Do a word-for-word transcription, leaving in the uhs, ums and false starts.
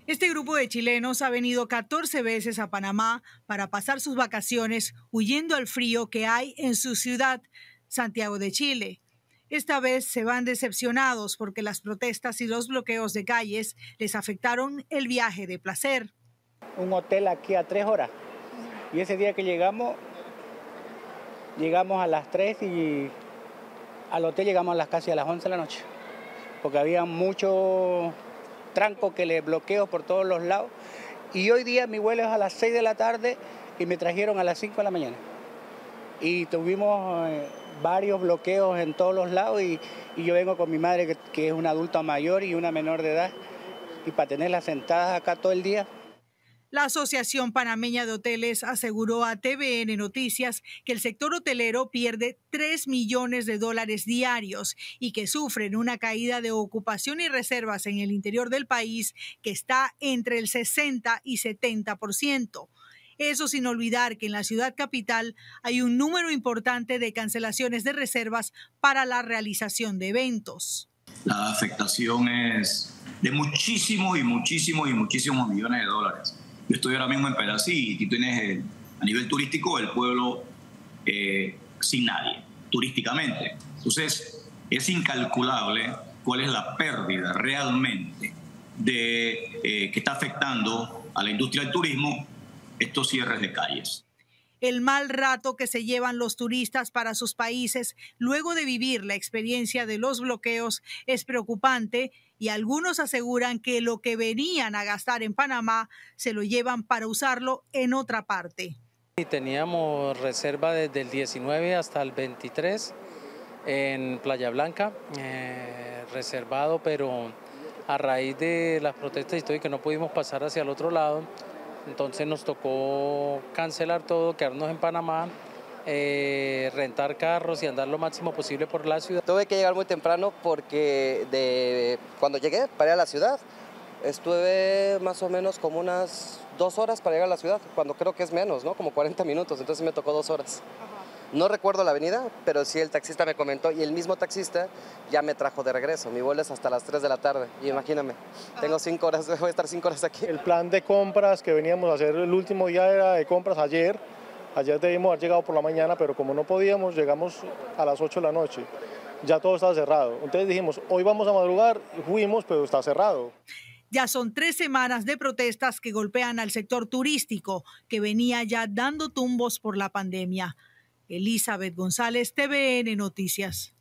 Este grupo de chilenos ha venido catorce veces a Panamá para pasar sus vacaciones huyendo al frío que hay en su ciudad, Santiago de Chile. Esta vez se van decepcionados porque las protestas y los bloqueos de calles les afectaron el viaje de placer. Un hotel aquí a tres horas y ese día que llegamos, llegamos a las tres y al hotel llegamos a las casi a las once de la noche, porque había mucho tranco que le bloqueo por todos los lados. Y hoy día mi vuelo es a las seis de la tarde y me trajeron a las cinco de la mañana. Y tuvimos eh, varios bloqueos en todos los lados y, y yo vengo con mi madre que, que es una adulta mayor y una menor de edad, y para tenerla sentadas acá todo el día. La Asociación Panameña de Hoteles aseguró a T V N Noticias que el sector hotelero pierde tres millones de dólares diarios y que sufren una caída de ocupación y reservas en el interior del país que está entre el sesenta y setenta por ciento. Eso sin olvidar que en la ciudad capital hay un número importante de cancelaciones de reservas para la realización de eventos. La afectación es de muchísimos y muchísimos y muchísimos millones de dólares. Yo estoy ahora mismo en Pedací y tú tienes el, a nivel turístico el pueblo eh, sin nadie, turísticamente. Entonces es incalculable cuál es la pérdida realmente de, eh, que está afectando a la industria del turismo estos cierres de calles. El mal rato que se llevan los turistas para sus países luego de vivir la experiencia de los bloqueos es preocupante y algunos aseguran que lo que venían a gastar en Panamá se lo llevan para usarlo en otra parte. Teníamos reserva desde el diecinueve hasta el veintitrés en Playa Blanca, eh, reservado, pero a raíz de las protestas y todo y que no pudimos pasar hacia el otro lado, entonces nos tocó cancelar todo, quedarnos en Panamá, eh, rentar carros y andar lo máximo posible por la ciudad. Tuve que llegar muy temprano porque de, cuando llegué para ir a la ciudad, estuve más o menos como unas dos horas para llegar a la ciudad, cuando creo que es menos, ¿no? Como cuarenta minutos, entonces me tocó dos horas. No recuerdo la avenida, pero sí el taxista me comentó y el mismo taxista ya me trajo de regreso. Mi vuelo es hasta las tres de la tarde y imagíname, tengo cinco horas, voy a estar cinco horas aquí. El plan de compras que veníamos a hacer el último día era de compras ayer. Ayer debimos haber llegado por la mañana, pero como no podíamos, llegamos a las ocho de la noche. Ya todo estaba cerrado. Entonces dijimos, hoy vamos a madrugar, fuimos, pero está cerrado. Ya son tres semanas de protestas que golpean al sector turístico, que venía ya dando tumbos por la pandemia. Elizabeth González, T V N Noticias.